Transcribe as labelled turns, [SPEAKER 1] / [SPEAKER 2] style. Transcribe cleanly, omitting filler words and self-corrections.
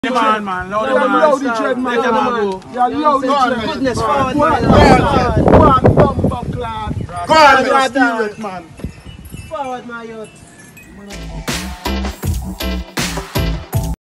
[SPEAKER 1] Man, loud the dread, man. Yeah, loud the dread.
[SPEAKER 2] Goodness, forward, man.
[SPEAKER 1] Go on, bumper clad. Go on, steal it, man.
[SPEAKER 2] Forward, my youth.